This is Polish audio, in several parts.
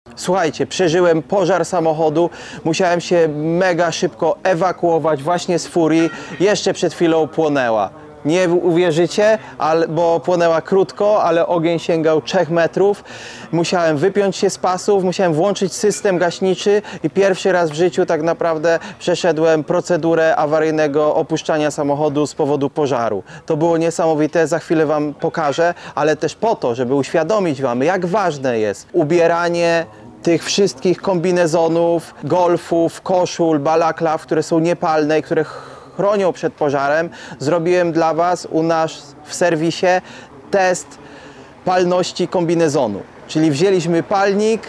Słuchajcie, przeżyłem pożar samochodu, musiałem się mega szybko ewakuować właśnie z furii, jeszcze przed chwilą płonęła. Nie uwierzycie, bo płonęła krótko, ale ogień sięgał 3 metrów. Musiałem wypiąć się z pasów, musiałem włączyć system gaśniczy i pierwszy raz w życiu tak naprawdę przeszedłem procedurę awaryjnego opuszczania samochodu z powodu pożaru. To było niesamowite, za chwilę Wam pokażę, ale też po to, żeby uświadomić Wam, jak ważne jest ubieranie tych wszystkich kombinezonów, golfów, koszul, balaklaw, które są niepalne i które chronią przed pożarem. Zrobiłem dla Was u nas w serwisie test palności kombinezonu. Czyli wzięliśmy palnik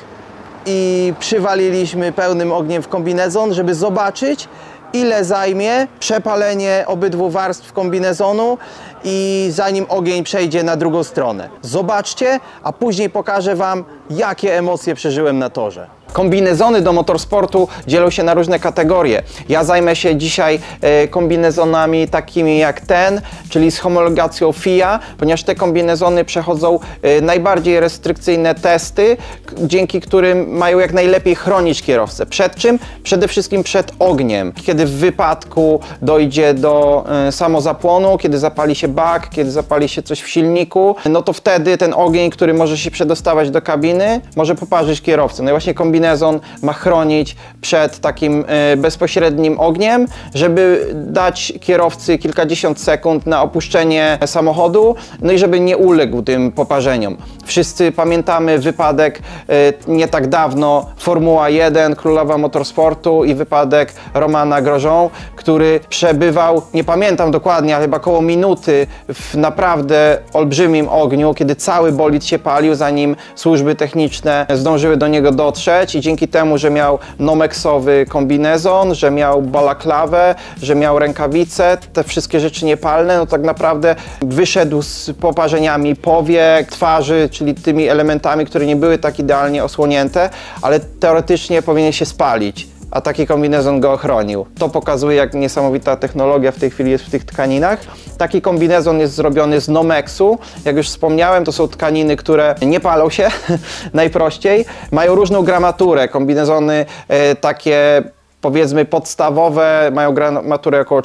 i przywaliliśmy pełnym ogniem w kombinezon, żeby zobaczyć, ile zajmie przepalenie obydwu warstw kombinezonu i zanim ogień przejdzie na drugą stronę. Zobaczcie, a później pokażę Wam, jakie emocje przeżyłem na torze. Kombinezony do motorsportu dzielą się na różne kategorie. Ja zajmę się dzisiaj kombinezonami takimi jak ten, czyli z homologacją FIA, ponieważ te kombinezony przechodzą najbardziej restrykcyjne testy, dzięki którym mają jak najlepiej chronić kierowcę. Przed czym? Przede wszystkim przed ogniem. Kiedy w wypadku dojdzie do samozapłonu, kiedy zapali się bak, kiedy zapali się coś w silniku, no to wtedy ten ogień, który może się przedostawać do kabiny, może poparzyć kierowcę. No i właśnie kombinezon ma chronić przed takim bezpośrednim ogniem, żeby dać kierowcy kilkadziesiąt sekund na opuszczenie samochodu, no i żeby nie uległ tym poparzeniom. Wszyscy pamiętamy wypadek nie tak dawno, Formuła 1, królowa motorsportu i wypadek Romana Grosjean, który przebywał, nie pamiętam dokładnie, ale chyba około minuty w naprawdę olbrzymim ogniu, kiedy cały bolid się palił, zanim służby techniczne zdążyły do niego dotrzeć i dzięki temu, że miał nomeksowy kombinezon, że miał balaklawę, że miał rękawice, te wszystkie rzeczy niepalne, no tak naprawdę wyszedł z poparzeniami powiek, twarzy, czyli tymi elementami, które nie były tak idealnie osłonięte, ale teoretycznie powinien się spalić, a taki kombinezon go ochronił. To pokazuje, jak niesamowita technologia w tej chwili jest w tych tkaninach. Taki kombinezon jest zrobiony z Nomexu. Jak już wspomniałem, to są tkaniny, które nie palą się najprościej. Mają różną gramaturę. Kombinezony takie powiedzmy podstawowe mają gramaturę około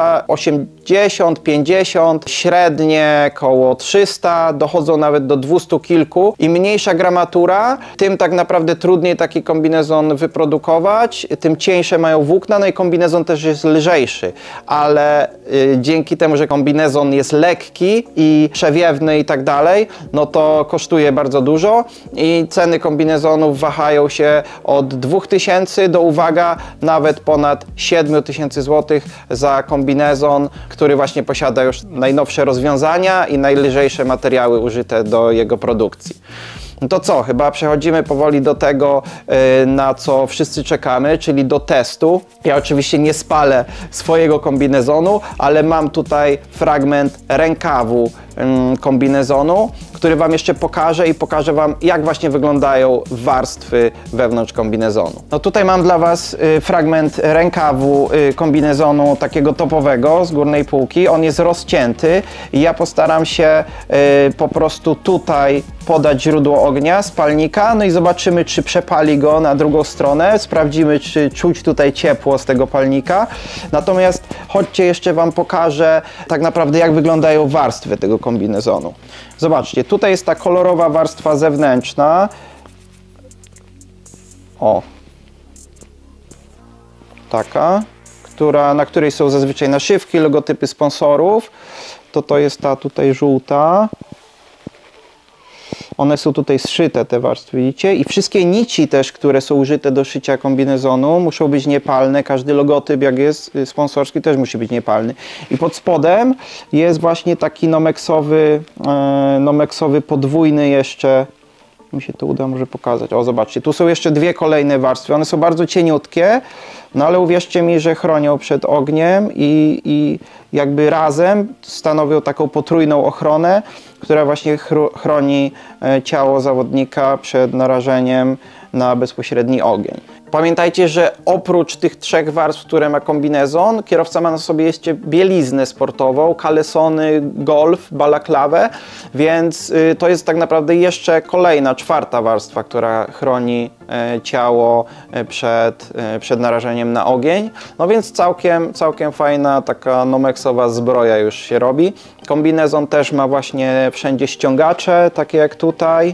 480, 50, średnie około 300, dochodzą nawet do 200 kilku. Im mniejsza gramatura, tym tak naprawdę trudniej taki kombinezon wyprodukować, tym cieńsze mają włókna, no i kombinezon też jest lżejszy, ale dzięki temu, że kombinezon jest lekki i przewiewny i tak dalej, no to kosztuje bardzo dużo i ceny kombinezonów wahają się od 2000 do, uwaga, nawet ponad 7000 zł za kombinezon, który właśnie posiada już najnowsze rozwiązania i najlżejsze materiały użyte do jego produkcji. No to co? Chyba przechodzimy powoli do tego, na co wszyscy czekamy, czyli do testu. Ja oczywiście nie spalę swojego kombinezonu, ale mam tutaj fragment rękawu kombinezonu, który Wam jeszcze pokażę i pokażę Wam, jak właśnie wyglądają warstwy wewnątrz kombinezonu. No tutaj mam dla Was fragment rękawu kombinezonu takiego topowego z górnej półki. On jest rozcięty i ja postaram się po prostu tutaj podać źródło ognia z palnika, no i zobaczymy, czy przepali go na drugą stronę. Sprawdzimy, czy czuć tutaj ciepło z tego palnika. Natomiast chodźcie, jeszcze Wam pokażę tak naprawdę, jak wyglądają warstwy tego kombinezonu. Zobaczcie, tutaj jest ta kolorowa warstwa zewnętrzna. O, taka, na której są zazwyczaj naszywki, logotypy sponsorów. To jest ta tutaj żółta. One są tutaj zszyte, te warstwy, widzicie? I wszystkie nici też, które są użyte do szycia kombinezonu, muszą być niepalne. Każdy logotyp, jak jest sponsorski, też musi być niepalny. I pod spodem jest właśnie taki nomeksowy podwójny jeszcze. Mi się to uda może pokazać. O, zobaczcie, tu są jeszcze dwie kolejne warstwy. One są bardzo cieniutkie, no ale uwierzcie mi, że chronią przed ogniem i jakby razem stanowią taką potrójną ochronę, która właśnie chroni ciało zawodnika przed narażeniem na bezpośredni ogień. Pamiętajcie, że oprócz tych 3 warstw, które ma kombinezon, kierowca ma na sobie jeszcze bieliznę sportową, kalesony, golf, balaklawę, więc to jest tak naprawdę jeszcze kolejna, 4. warstwa, która chroni ciało przed narażeniem na ogień. No więc całkiem fajna taka nomexowa zbroja już się robi. Kombinezon też ma właśnie wszędzie ściągacze, takie jak tutaj,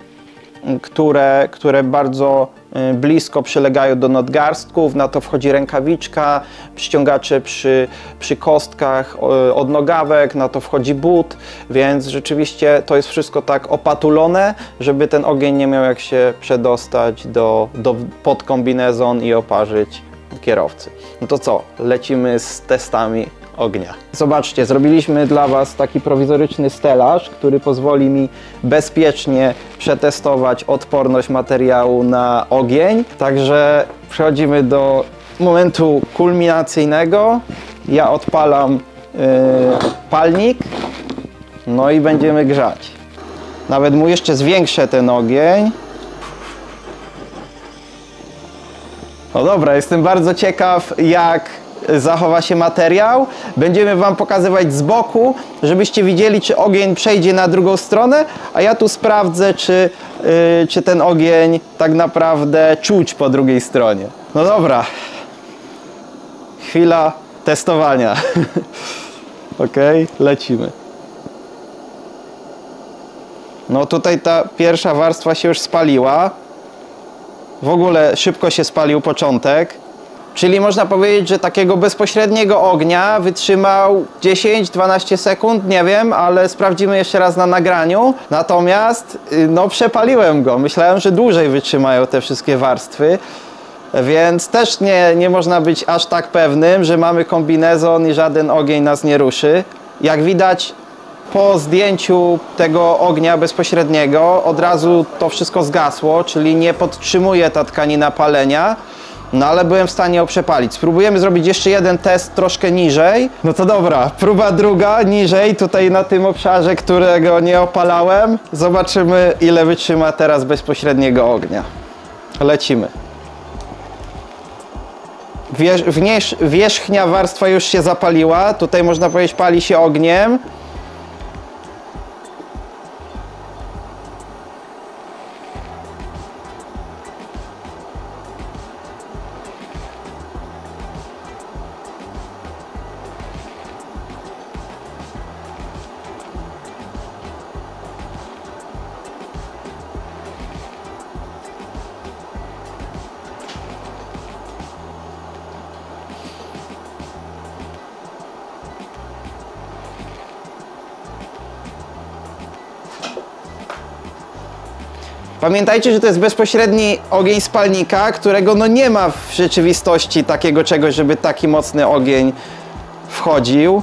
które bardzo blisko przylegają do nadgarstków, na to wchodzi rękawiczka, ściągacze przy kostkach od nogawek, na to wchodzi but, więc rzeczywiście to jest wszystko tak opatulone, żeby ten ogień nie miał jak się przedostać pod kombinezon i oparzyć kierowcy. No to co, lecimy z testami ognia. Zobaczcie, zrobiliśmy dla Was taki prowizoryczny stelaż, który pozwoli mi bezpiecznie przetestować odporność materiału na ogień. Także przechodzimy do momentu kulminacyjnego. Ja odpalam palnik, no i będziemy grzać. Nawet mu jeszcze zwiększę ten ogień. No dobra, jestem bardzo ciekaw, jak zachowa się materiał. Będziemy Wam pokazywać z boku, żebyście widzieli, czy ogień przejdzie na drugą stronę, a ja tu sprawdzę, czy ten ogień tak naprawdę czuć po drugiej stronie. No dobra, chwila testowania. Ok, lecimy. No tutaj ta pierwsza warstwa się już spaliła. W ogóle szybko się spalił początek. Czyli można powiedzieć, że takiego bezpośredniego ognia wytrzymał 10-12 sekund, nie wiem, ale sprawdzimy jeszcze raz na nagraniu. Natomiast no przepaliłem go. Myślałem, że dłużej wytrzymają te wszystkie warstwy. Więc też nie można być aż tak pewnym, że mamy kombinezon i żaden ogień nas nie ruszy. Jak widać, po zdjęciu tego ognia bezpośredniego od razu to wszystko zgasło, czyli nie podtrzymuje ta tkanina palenia. No ale byłem w stanie ją przepalić. Spróbujemy zrobić jeszcze jeden test troszkę niżej. No to dobra, próba druga, niżej, tutaj na tym obszarze, którego nie opalałem. Zobaczymy, ile wytrzyma teraz bezpośredniego ognia. Lecimy. Wierzchnia warstwa już się zapaliła. Tutaj można powiedzieć, pali się ogniem. Pamiętajcie, że to jest bezpośredni ogień spalnika, którego no nie ma w rzeczywistości takiego czegoś, żeby taki mocny ogień wchodził.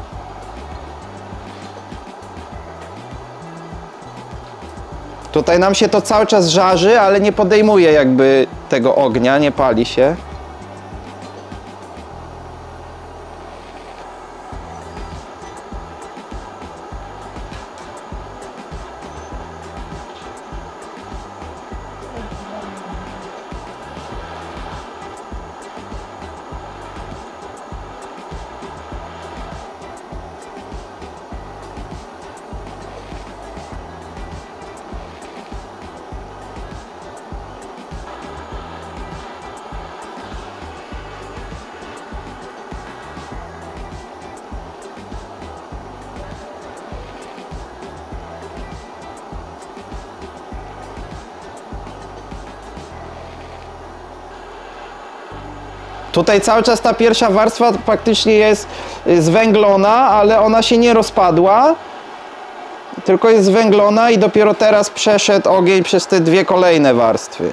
Tutaj nam się to cały czas żarzy, ale nie podejmuje jakby tego ognia, nie pali się. Tutaj cały czas ta pierwsza warstwa praktycznie jest zwęglona, ale ona się nie rozpadła, tylko jest zwęglona i dopiero teraz przeszedł ogień przez te dwie kolejne warstwy.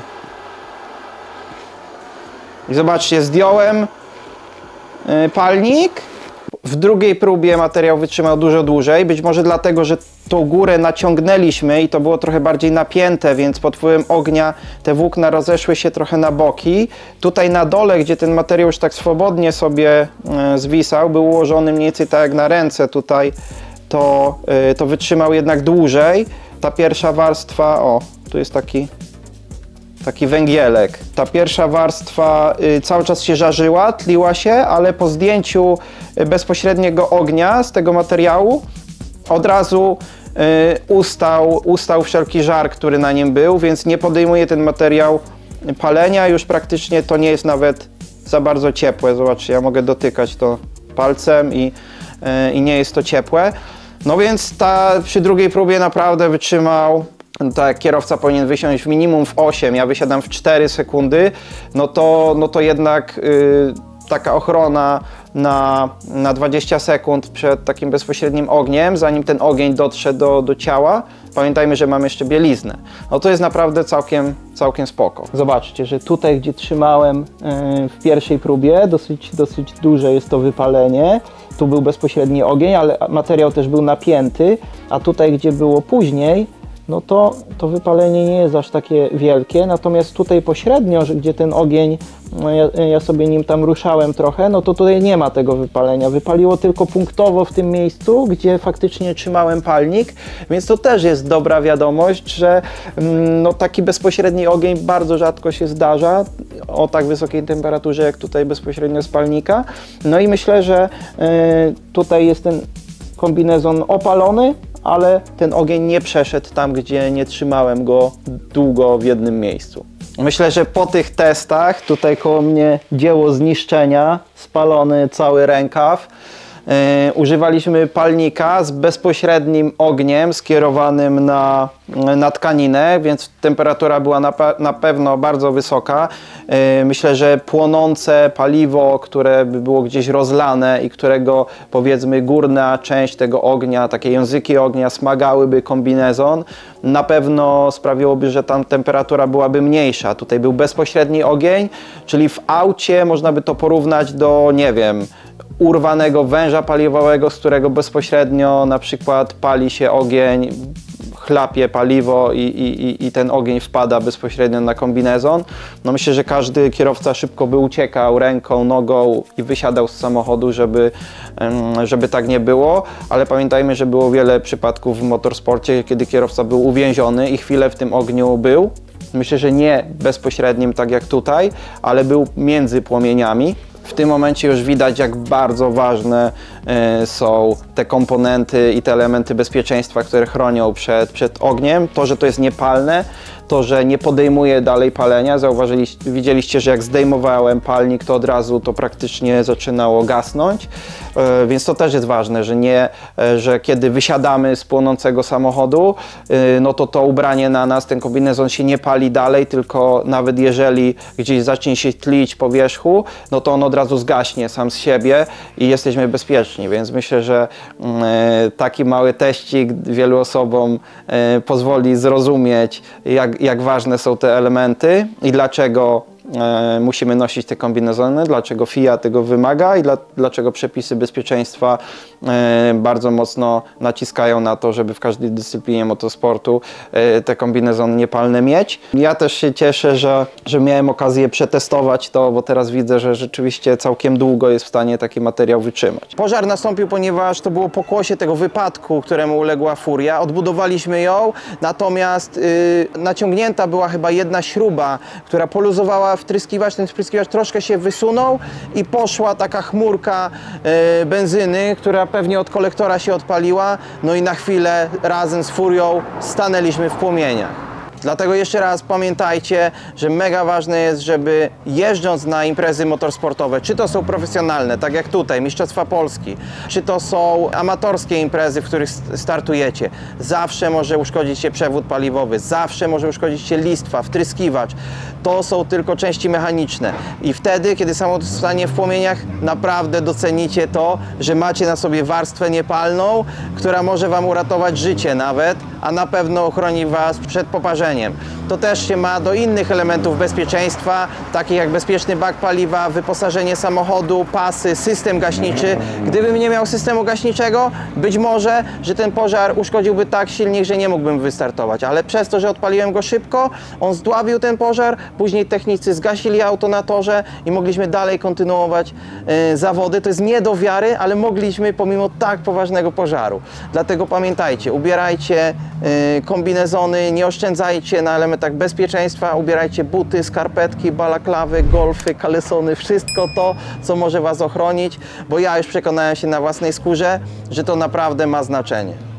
I zobaczcie, zdjąłem palnik. W drugiej próbie materiał wytrzymał dużo dłużej, być może dlatego, że tą górę naciągnęliśmy i to było trochę bardziej napięte, więc pod wpływem ognia te włókna rozeszły się trochę na boki. Tutaj na dole, gdzie ten materiał już tak swobodnie sobie zwisał, był ułożony mniej więcej tak jak na ręce tutaj, to wytrzymał jednak dłużej. Ta pierwsza warstwa, o, tu jest taki taki węgielek. Ta pierwsza warstwa cały czas się żarzyła, tliła się, ale po zdjęciu bezpośredniego ognia z tego materiału od razu ustał wszelki żar, który na nim był, więc nie podejmuje ten materiał palenia. Już praktycznie to nie jest nawet za bardzo ciepłe. Zobaczcie, ja mogę dotykać to palcem i nie jest to ciepłe. No więc przy drugiej próbie naprawdę wytrzymał. Tak jak kierowca powinien wysiąść minimum w 8, ja wysiadam w 4 sekundy, no to jednak taka ochrona na 20 sekund przed takim bezpośrednim ogniem, zanim ten ogień dotrze do ciała. Pamiętajmy, że mamy jeszcze bieliznę. No to jest naprawdę całkiem spoko. Zobaczcie, że tutaj, gdzie trzymałem w pierwszej próbie, dosyć duże jest to wypalenie. Tu był bezpośredni ogień, ale materiał też był napięty, a tutaj, gdzie było później, no to wypalenie nie jest aż takie wielkie, natomiast tutaj pośrednio, gdzie ten ogień, ja sobie nim tam ruszałem trochę, no to tutaj nie ma tego wypalenia. Wypaliło tylko punktowo w tym miejscu, gdzie faktycznie trzymałem palnik, więc to też jest dobra wiadomość, że no, taki bezpośredni ogień bardzo rzadko się zdarza o tak wysokiej temperaturze, jak tutaj bezpośrednio z palnika. No i myślę, że tutaj jest ten kombinezon opalony, ale ten ogień nie przeszedł tam, gdzie nie trzymałem go długo w jednym miejscu. Myślę, że po tych testach, tutaj koło mnie dzieło zniszczenia, spalony cały rękaw, używaliśmy palnika z bezpośrednim ogniem skierowanym na tkaninę, więc temperatura była na pewno bardzo wysoka. Myślę, że płonące paliwo, które by było gdzieś rozlane i którego powiedzmy górna część tego ognia, takie języki ognia smagałyby kombinezon, na pewno sprawiłoby, że tam temperatura byłaby mniejsza. Tutaj był bezpośredni ogień, czyli w aucie można by to porównać do, nie wiem, urwanego węża paliwowego, z którego bezpośrednio na przykład pali się ogień, chlapie paliwo i ten ogień wpada bezpośrednio na kombinezon. No myślę, że każdy kierowca szybko by uciekał ręką, nogą i wysiadał z samochodu, żeby tak nie było, ale pamiętajmy, że było wiele przypadków w motorsporcie, kiedy kierowca był uwięziony i chwilę w tym ogniu był. Myślę, że nie bezpośrednim tak jak tutaj, ale był między płomieniami. W tym momencie już widać, jak bardzo ważne są te komponenty i te elementy bezpieczeństwa, które chronią przed ogniem. To, że to jest niepalne, to, że nie podejmuje dalej palenia. Widzieliście, że jak zdejmowałem palnik, to od razu to praktycznie zaczynało gasnąć. Więc to też jest ważne, że kiedy wysiadamy z płonącego samochodu, no to ubranie na nas, ten kombinezon się nie pali dalej, tylko nawet jeżeli gdzieś zacznie się tlić po wierzchu, no to on od razu zgaśnie sam z siebie i jesteśmy bezpieczni. Więc myślę, że taki mały teścik wielu osobom pozwoli zrozumieć, jak ważne są te elementy i dlaczego musimy nosić te kombinezony, dlaczego FIA tego wymaga i dlaczego przepisy bezpieczeństwa bardzo mocno naciskają na to, żeby w każdej dyscyplinie motosportu te kombinezony niepalne mieć. Ja też się cieszę, że miałem okazję przetestować to, bo teraz widzę, że rzeczywiście całkiem długo jest w stanie taki materiał wytrzymać. Pożar nastąpił, ponieważ to było pokłosie tego wypadku, któremu uległa Furia. Odbudowaliśmy ją, natomiast naciągnięta była chyba jedna śruba, która poluzowała wtryskiwacz. Ten wtryskiwacz troszkę się wysunął i poszła taka chmurka benzyny, która pewnie od kolektora się odpaliła, no i na chwilę razem z Furią stanęliśmy w płomieniach. Dlatego jeszcze raz pamiętajcie, że mega ważne jest, żeby jeżdżąc na imprezy motorsportowe, czy to są profesjonalne, tak jak tutaj, Mistrzostwa Polski, czy to są amatorskie imprezy, w których startujecie, zawsze może uszkodzić się przewód paliwowy, zawsze może uszkodzić się listwa, wtryskiwacz. To są tylko części mechaniczne i wtedy, kiedy samochód stanie w płomieniach, naprawdę docenicie to, że macie na sobie warstwę niepalną, która może Wam uratować życie nawet, a na pewno ochroni Was przed poparzeniem. To też się ma do innych elementów bezpieczeństwa, takich jak bezpieczny bak paliwa, wyposażenie samochodu, pasy, system gaśniczy. Gdybym nie miał systemu gaśniczego, być może, że ten pożar uszkodziłby tak silnie, że nie mógłbym wystartować, ale przez to, że odpaliłem go szybko, on zdławił ten pożar, później technicy zgasili auto na torze i mogliśmy dalej kontynuować zawody. To jest nie do wiary, ale mogliśmy pomimo tak poważnego pożaru. Dlatego pamiętajcie, ubierajcie kombinezony, nie oszczędzajcie na elementach bezpieczeństwa, ubierajcie buty, skarpetki, balaklawy, golfy, kalesony, wszystko to, co może Was ochronić, bo ja już przekonałem się na własnej skórze, że to naprawdę ma znaczenie.